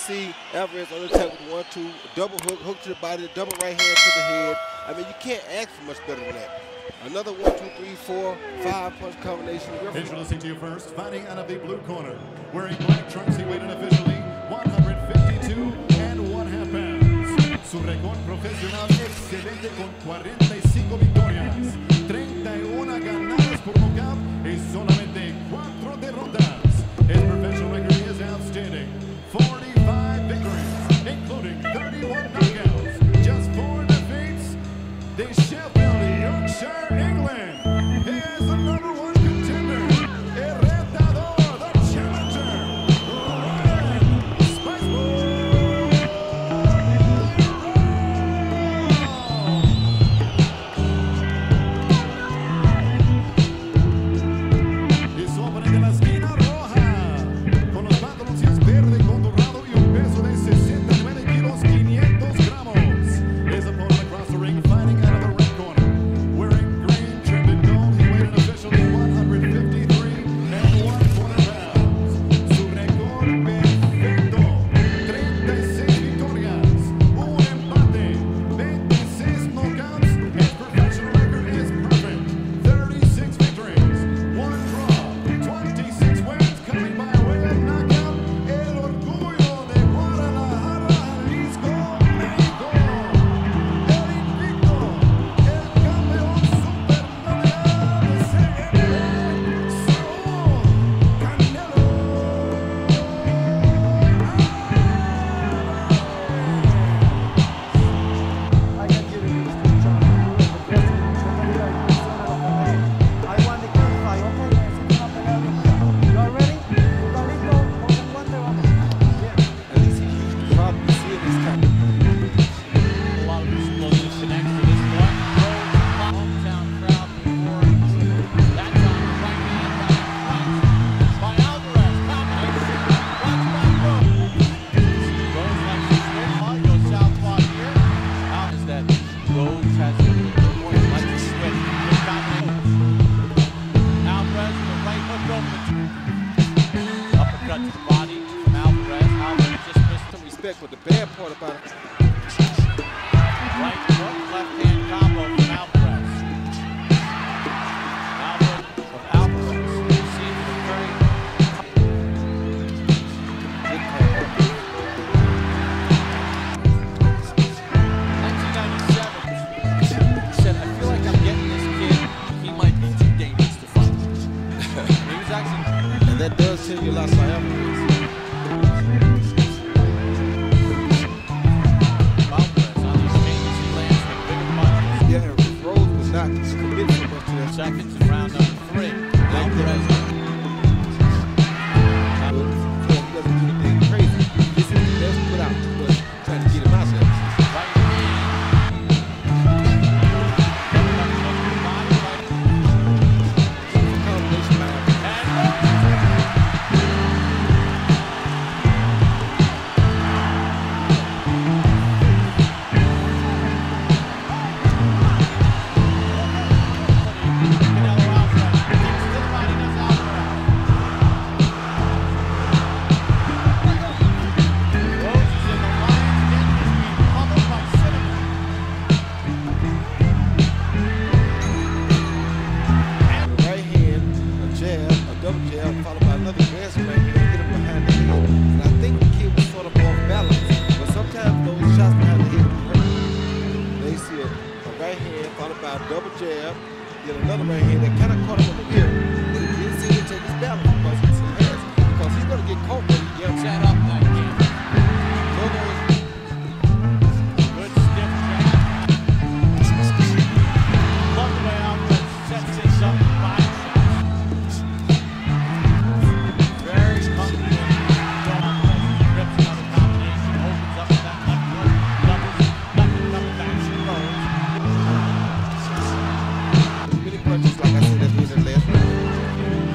see Alvarez on the attack with 1-2, double hook to the body, double right hand to the head. I mean, you can't ask for much better than that. Another 1, 2, 3, 4, 5 punch combination. Introducing to you first, fighting out of the blue corner, wearing black trunks, he weighed in officially 152 1/2 pounds. Su récord profesional excelente con 45 victorias, 31 ganadas por nocaut y solamente 4 derrotas. His professional record is outstanding. 45 victories, including 31 knockouts, just 4 defeats. The Sheffield, Yorkshire, England. He is the #1 contender, el retador, the challenger, Ryan Rhodes. Y su oponente en la esquina roja, con los pantalones verde con dorado y un peso de 69 kilos, 500 gramos. His opponent across the ring, fighting out of the red corner, wearing green trimmed in gold. He weighed in officially 153 1/4 pounds. Su récord perfecto, 36 victorias, un empate, 26 knockouts. His professional record is perfect, 36 victories, 1 draw, 26 wins coming by way of knockout. El orgullo de Guadalajara, Jalisco, México. El invicto, el campeón supermundial de CMB, Saul Canelo I can give you this to John. The best in the career, I won the king fight, okay? Necesito una pelea limpia. You are ready? ¿Estás listo? Ponte el guante, vamos. Bien. At least he probably see it this time. A lot of explosive connects to this one. Hometown crowd roaring. That time, the right hand by Alvarez. Combination. Watch by Rhodes. Rhodes likes to switch. Goes southpaw here. Out is that Rhodes has a point. Likes to switch. Good combination. Alvarez with a right hook over the uppercut to the body from Alvarez. Alvarez just missed him. Respect, but the bad part about it, Right hook, left hand combo from Alvarez. Alvarez. Seems very good call. 1997. He said, I feel like I'm getting this kid. He might be too dangerous to fight. He was actually And that does tell you a lot about Alvarez. Alvarez on these changes. He lands with bigger punches. Yeah, if Rhodes was not committed so much to that. Seconds in round number 3. Alvarez. He doesn't do anything crazy. This is the best put out, but trying to get him out there. Right hand. Body right. Combination by Canelo Alvarez kicks to the body, does Alvarez. Rhodes is in the lion's den, he's being pummeled by Cinnamon. a right hand, a jab, a double jab, followed by another advanced right hand, get him behind the head. And I think the kid was sort of off balance, but sometimes those shots behind the head do hurt. They see a right hand followed by a double jab, then another right hand that kind of caught him on the ear, but he didn't seem to take his balance because he's going to get caught when he gets Set up that game. Good stiff jab. Love the way Alvarez sets this up with 5 shots. Very comfortable. Rips another combination, opens up with that left hook, doubles, nothing coming back to Rhodes. many punches, like I said, at the end of the last round.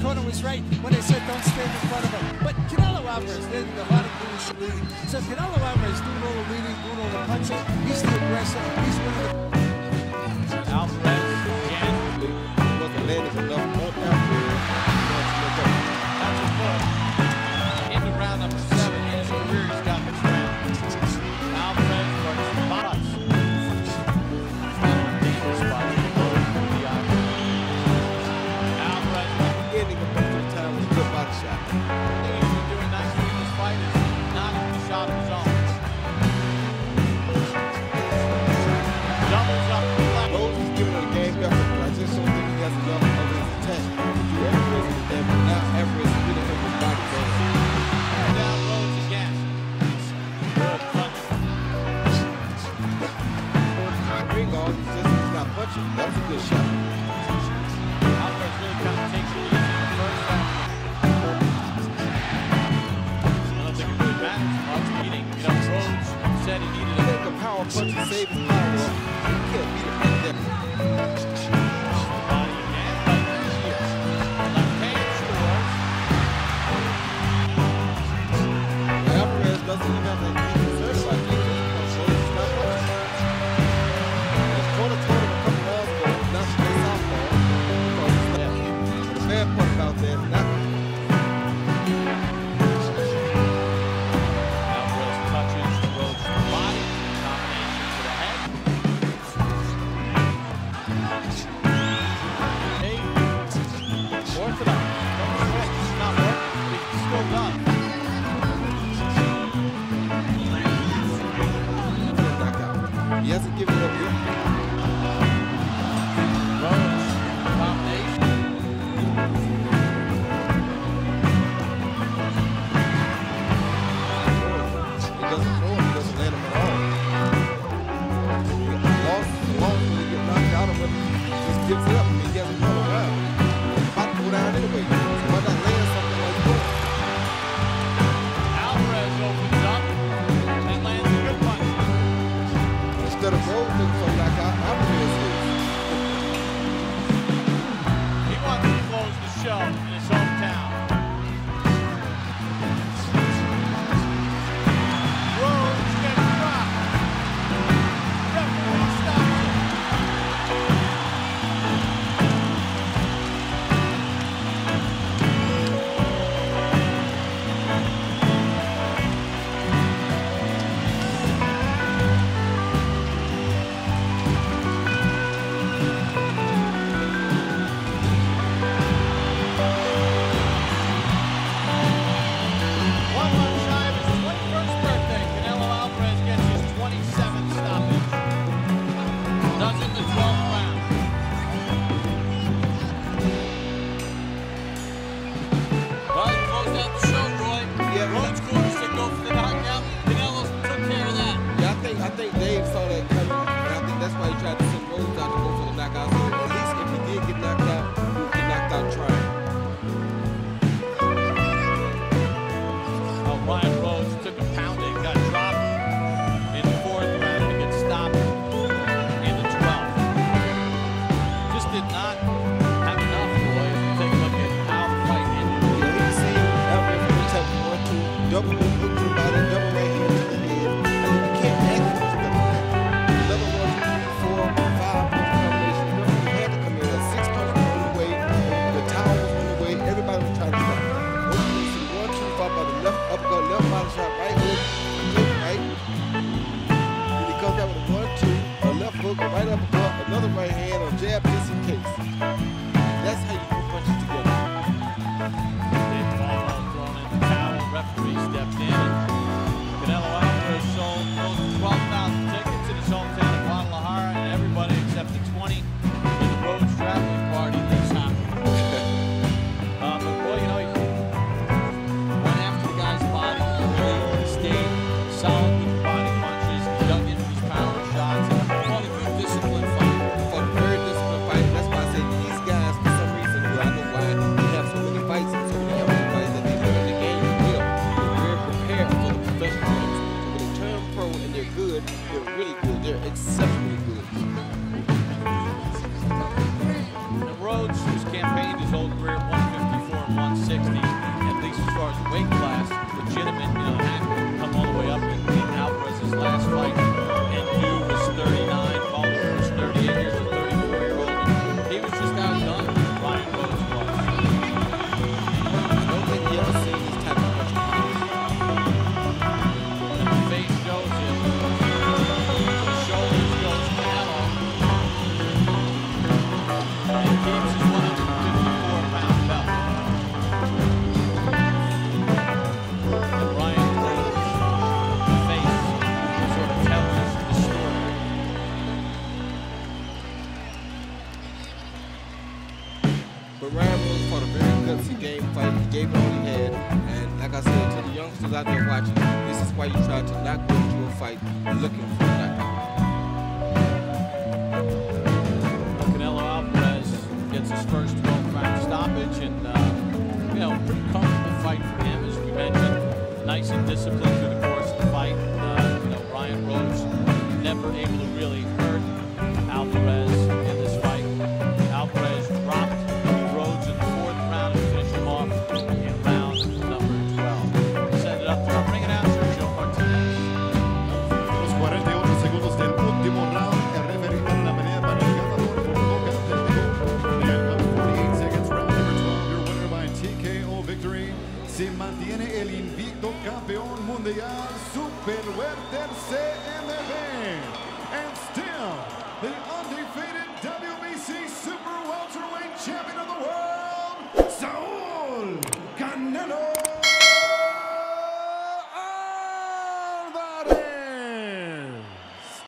corner was right when they said don't stand in front of him. But Canelo Alvarez did a lot of doing some leading. So Canelo Alvarez doing all the leading, doing all the punching. He's the aggressor. He's one of the... Alvarez again. Wasn't landing enough on Alvarez. That's a foot. Into round number 7 in his career, he's got this round. Alvarez works the box. Dangerous spot. Alvarez. Ending him up this time was a good body shot. The thing he's been doing nicely in this fight is not even the shot of his own. Doubles up the left. Rhodes is giving it a game effort, but I just don't think he has enough of his attack to do Alvarez with that. But now Alvarez is really him his body going. Down Rhodes again. Good punch. Ring on, he's not punching. That was a good shot. Alvarez really kind of takes it easy in the first half. I don't think it really matters much. Meaning, Rhodes said he needed I think a power punch to save his power. You can't beat him like that. body again, but here. Left hand scores. Alvarez doesn't even have that deep reserve like he does. Rhodes is not punching. His corner told him a couple rounds ago not to play softball because he's not. The bad part about that is not. Alvarez touches Rhodes' body. Combination to the head. Hey, orthodox. Don't sweat. It's not working, but he's still done. Knockout. He hasn't given it up yet. Rhodes, combination. He doesn't throw him, he doesn't land him at all. He lost when he gets knocked out of him, he just gives it up. I mean, he hasn't gone around. He's about to go down anyway. So why not land something like that? Alvarez opens up and lands a good punch. Instead of Rhodes looking for a knockout, Alvarez is. He wants to close the show in his hometown. Rhodes gets dropped. Referee stops it. One month shy of his 21st birthday, Canelo Alvarez gets his 27th stoppage. Does it in the 12th round. Well, he closed out the show, Roy. Yeah, Rhodes scores to go for the knockout. Canelo took care of that. Yeah, I think Dave saw that coming, and I think that's why he tried to send Rhodes out to go for the knockout. So at least if he did get knocked out, he would get knocked out trying. Oh, Ryan Rhodes took a pounding, got dropped in the 4th round to get stopped in the 12th. Just did not have enough, Roy. Take a look at how the fight ended. You know, you see Alvarez with the type of 1-2, double hook to the body, double right hand to the head. I mean, you can't ask him to stuff like that. Another 1, 2, 3, 4, 5 punch combination. He had to come in at 6 punches on the way. The towel was on the way. Everybody was trying to stop him. One, 2, 1, 2, followed by the left uppercut, left body shot, right hook, hook, right. Then he comes out with a 1, 2, a left hook, a right uppercut, another right hand, a jab just in case. That's how you put punches together. Dave Caldwell thrown in the towel. Referee stepped in. Canelo Alvarez sold close to 12,000 tickets in his hometown of Guadalajara, and everybody except the 20 in the Rhodes traveling party this happened. But boy, you know, 160, at least as far as weight class, legitimate, had come all the way up in Alvarez's last fight. And Yu was 39, Balder was 38 years old, 34-year-old. He was just outdone, Ryan Rhodes was. I don't think he ever seen this type of punch. And the face shows it. The shoulders goes Canelo. And keeps his 154-pound belt. And Ryan Rhodes' face sort of tells us the story. But Ryan Rhodes fought a very gutsy game fight. He gave it all he had. And like I said, to the youngsters out there watching, this is why you try to not go into a fight looking for a knockout. Canelo Alvarez gets his first 12-round stoppage, and pretty comfortable fight for him, as we mentioned. Nice and disciplined through the course of the fight. Ryan Rhodes never able to really